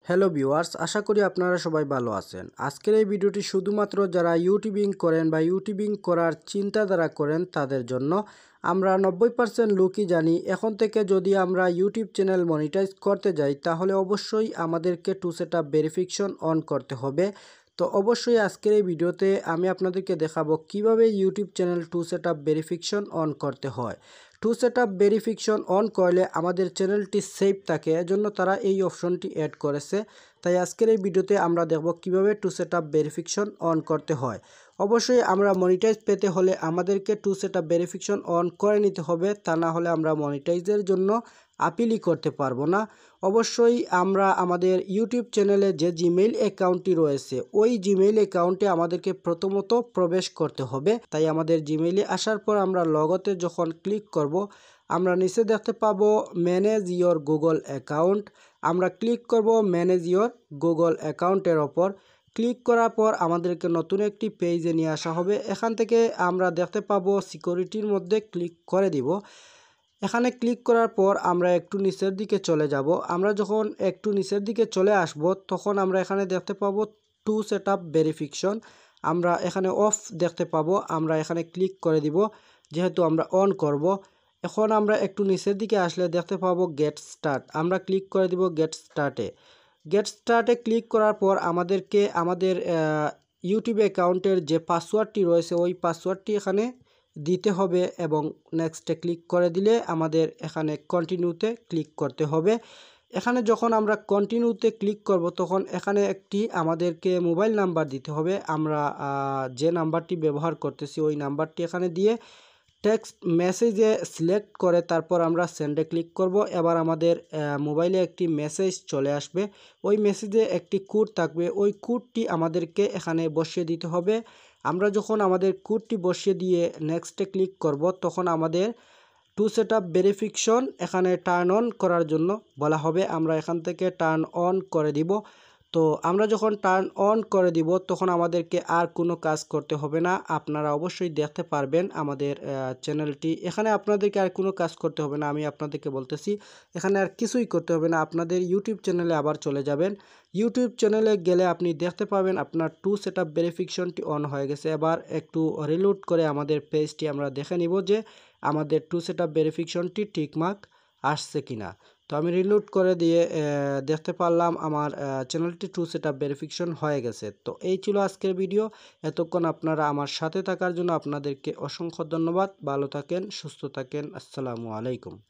Hello viewers, আশা করি আপনারা সবাই ভালো আছেন। আজকের এই ভিডিওটি শুধুমাত্র যারা ইউটিউবিং করেন বা ইউটিউবিং করার চিন্তাধারা করেন তাদের জন্য। আমরা 90% লোকই জানি এখন থেকে যদি আমরা ইউটিউব চ্যানেল মনিটাইজ করতে যাই তাহলে অবশ্যই আমাদেরকে টু সেটআপ ভেরিফিকেশন অন করতে হবে। তো অবশ্যই আজকের এই ভিডিওতে আমি আপনাদেরকে দেখাবো কিভাবে YouTube channel two setup verification on করতে হয়। টু সেটআপ ভেরিফিকেশন অন করলে আমাদের চ্যানেলটি সেভ থাকে, এজন্য তারা এই অপশনটি অ্যাড করেছে। তাই আজকের এই ভিডিওতে আমরা দেখব কিভাবে টু সেটআপ ভেরিফিকেশন অন করতে হয়। অবশ্যই আমরা মনিটাইজ পেতে হলে আমাদেরকে টু সেটআপ ভেরিফিকেশন অন করে নিতে হবে, তা না হলে আমরা মনিটাইজের জন্য আপিলই করতে পারবো না। অবশ্যই আমরা আমাদের ইউটিউব চ্যানেলে যে জিমেইল অ্যাকাউন্টটি রয়েছে ওই জিমেইল অ্যাকাউন্টে আমাদেরকে প্রথমত প্রবেশ করতে হবে। তাই আমাদের জিমেইলে আসার পর আমরা লগতে যখন ক্লিক করব, আমরা নিচে দেখতে পাবো ম্যানেজ ইয়োর গুগল অ্যাকাউন্ট। আমরা ক্লিক করব ম্যানেজ ইয়োর গুগল অ্যাকাউন্টের ওপর। ক্লিক করার পর আমাদেরকে নতুন একটি পেজে নিয়ে আসা হবে। এখান থেকে আমরা দেখতে পাবো সিকিউরিটির মধ্যে ক্লিক করে দিব। এখানে ক্লিক করার পর আমরা একটু নিচের দিকে চলে যাব। আমরা যখন একটু নিচের দিকে চলে আসব তখন আমরা এখানে দেখতে পাবো টু সেটআপ ভেরিফিকেশন। আমরা এখানে অফ দেখতে পাবো, আমরা এখানে ক্লিক করে দিব যেহেতু আমরা অন করব। এখন আমরা একটু নিচের দিকে আসলে দেখতে পাবো গেট স্টার্ট, আমরা ক্লিক করে দিব গেট স্টার্টে। গেট স্টার্টে ক্লিক করার পর আমাদেরকে আমাদের ইউটিউব অ্যাকাউন্টের যে পাসওয়ার্ডটি রয়েছে ওই পাসওয়ার্ডটি এখানে দিতে হবে এবং নেক্সটে ক্লিক করে দিলে আমাদের এখানে কন্টিনিউতে ক্লিক করতে হবে। এখানে যখন আমরা কন্টিনিউতে ক্লিক করব তখন এখানে একটি আমাদেরকে মোবাইল নাম্বার দিতে হবে। আমরা যে নাম্বারটি ব্যবহার করতেছি ওই নাম্বারটি এখানে দিয়ে টেক্সট মেসেজে সিলেক্ট করে তারপর আমরা সেন্ডে ক্লিক করব। এবার আমাদের মোবাইলে একটি মেসেজ চলে আসবে, ওই মেসেজে একটি কোড থাকবে, ওই কোডটি আমাদেরকে এখানে বসিয়ে দিতে হবে। আমরা যখন আমাদের কোডটি বসিয়ে দিয়ে নেক্সটে ক্লিক করব তখন আমাদের টু সেটআপ ভেরিফিকেশন এখানে টার্ন অন করার জন্য বলা হবে। আমরা এখান থেকে টার্ন অন করে দিব। তো আমরা যখন টার্ন অন করে দিব তখন আমাদেরকে আর কোনো কাজ করতে হবে না। আপনারা অবশ্যই দেখতে পারবেন আমাদের চ্যানেলটি। এখানে আপনাদেরকে আর কোনো কাজ করতে হবে না, আমি আপনাদেরকে বলতেছি এখানে আর কিছুই করতে হবে না। আপনাদের ইউটিউব চ্যানেলে আবার চলে যাবেন। ইউটিউব চ্যানেলে গেলে আপনি দেখতে পাবেন আপনার টু সেটআপ ভেরিফিকেশনটি অন হয়ে গেছে। এবার একটু রিলোড করে আমাদের পেজটি আমরা দেখে নিব যে আমাদের টু সেটআপ ভেরিফিকেশনটি ঠিকমাক আসছে কিনা। তো আমি রিলোড করে দিয়ে দেখতে পারলাম আমার চ্যানেলটি টু সেটআপ ভেরিফিকেশন হয়ে গেছে। তো এই ছিল আজকের ভিডিও। এতক্ষণ আপনারা আমার সাথে থাকার জন্য আপনাদেরকে অসংখ্য ধন্যবাদ। ভালো থাকেন, সুস্থ থাকেন। আসসালামু আলাইকুম।